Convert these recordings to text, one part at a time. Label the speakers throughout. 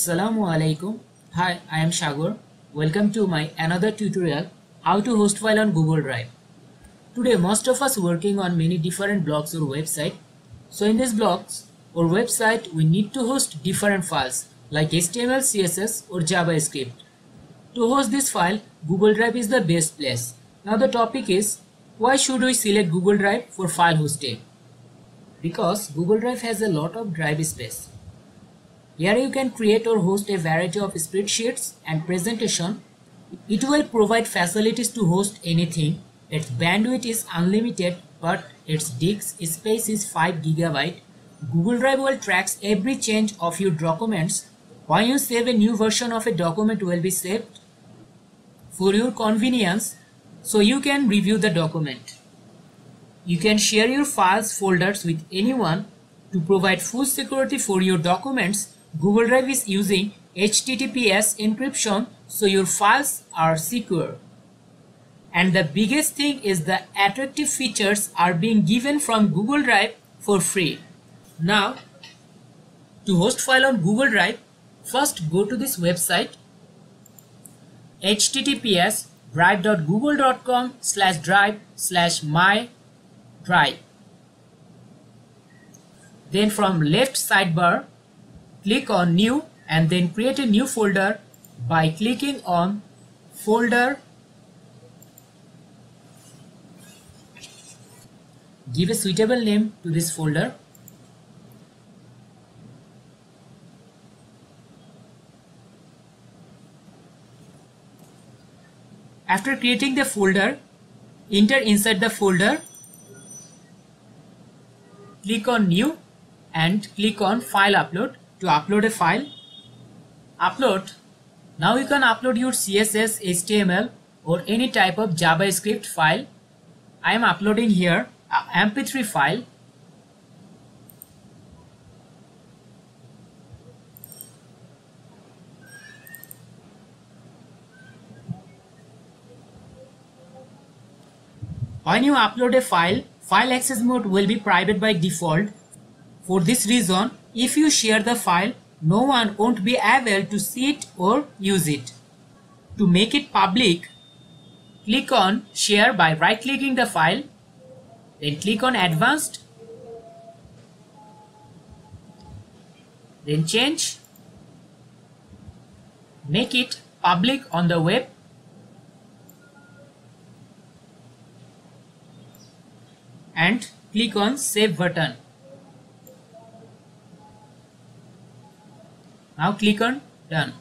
Speaker 1: Assalamu alaikum. Hi, I am Shagor. Welcome to my another tutorial how to host file on Google Drive. Today most of us working on many different blogs or website. So in these blogs or website we need to host different files like HTML, CSS or JavaScript. To host this file, Google Drive is the best place. Now the topic is why should we select Google Drive for file hosting? Because Google Drive has a lot of drive space. Here you can create or host a variety of spreadsheets and presentation. It will provide facilities to host anything. Its bandwidth is unlimited, but its disk space is 5 GB. Google Drive will track every change of your documents. When you save a new version of a document will be saved for your convenience, so you can review the document. You can share your files folders with anyone. To provide full security for your documents, Google Drive is using HTTPS encryption, so your files are secure. And the biggest thing is the attractive features are being given from Google Drive for free. Now, to host file on Google Drive, first go to this website https drive.google.com/drive/my-drive. Then from left sidebar, click on new and then create a new folder by clicking on folder. Give a suitable name to this folder. After creating the folder, enter inside the folder, click on new and click on file upload to upload a file. Upload. Now you can upload your CSS, HTML or any type of JavaScript file. I am uploading here a MP3 file. When you upload a file, file access mode will be private by default. For this reason, if you share the file, no one won't be able to see it or use it. To make it public, click on share by right-clicking the file, then click on advanced, then change, make it public on the web, and click on save button. Now click on done.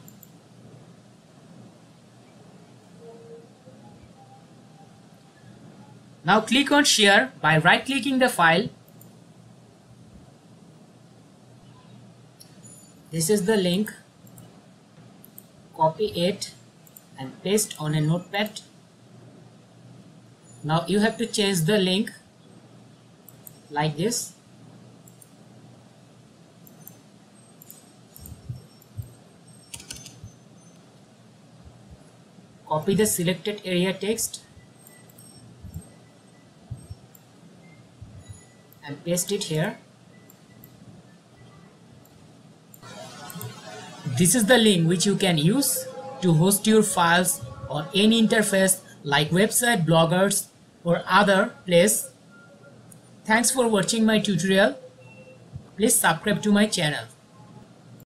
Speaker 1: Now click on share by right clicking the file. This is the link. Copy it and paste on a notepad. Now you have to change the link like this. Copy the selected area text and paste it here. This is the link which you can use to host your files on any interface like website, bloggers or other place. Thanks for watching my tutorial. Please subscribe to my channel.